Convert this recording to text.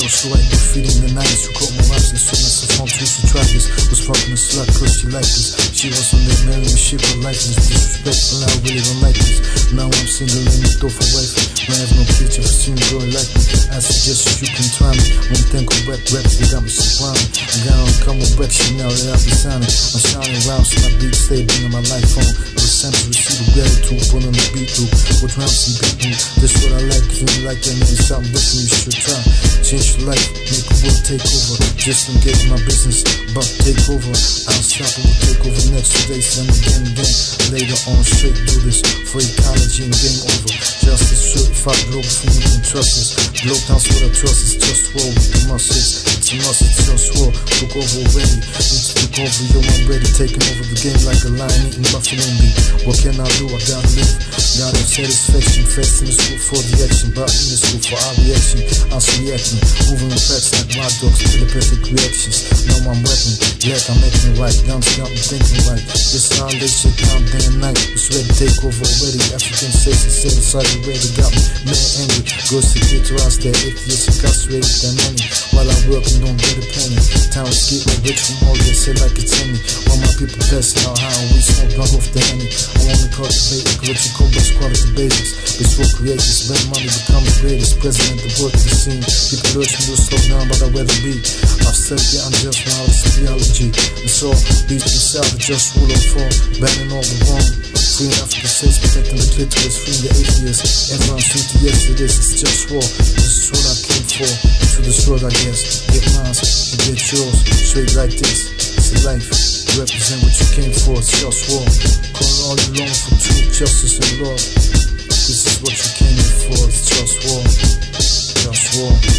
so I defeating the nights. Who caught my raps as soon as I found two to try this. Was fucking a slut cause she liked this. She was on that marrying shit for license. Disrespectful, I really don't like this. Now I'm single and you throw for wife. I have no future for seeing girl like me. I suggest you can try me. When think of wet reps, they got me sublime. I got on come with wet shit now that I be signing. I'm shining around so my beats stay bringing my life on. The centers receive the gratitude, put on the beat through. With ramps and beat through. This what I like, if you like that name, something different you should try. Change your life, make a world take over. Just engage my business, but take over. Unstoppable take over next 2 days, then again. Later on, straight do this for ecology and game over. Justice, certified global from you can trust us. Blow down what I trust is just war with the muscles. It's a must, it's just war. Took over already, need to take over, yo, I'm ready. Taking over the game like a lion eating buffalo meat. What can I do? I gotta live. Gotta have satisfaction. Facts in the school for the action, but in the school for our reaction. I'm reacting, moving the facts like wild dogs, telepathic reactions. Now I'm rapping, glad I'm acting right. Guns got me thinking right. This all this shit down day and night. It's ready to take over already. African states and set aside the way they got me mad angry. Girls to get to us, they're atheists, incarcerated than any. While I'm working, don't get a penny. Towns get rich from all this, say like it's any. While my people passing out high and we smoke drunk off the Henny. I wanna cultivate a glitchy cobras, quality basics. This will create this bad money becomes the greatest. President the work of the scene. People urge me to slow down, but I'd rather be. I've said yeah, I'm just knowledge, theology. And so, beats the south, just rule of fall. Banning all the wrong. Freeing African states, protecting the clitoris, freeing the atheists. Everyone's free to yes to this, it's just war. This is what I came for. To destroy, I guess. Get mine, you get yours. Straight like this, it's a life. You represent what you came for, it's just war. Call all you long for truth, justice, and love. This is what you came here for, it's just war. Just war.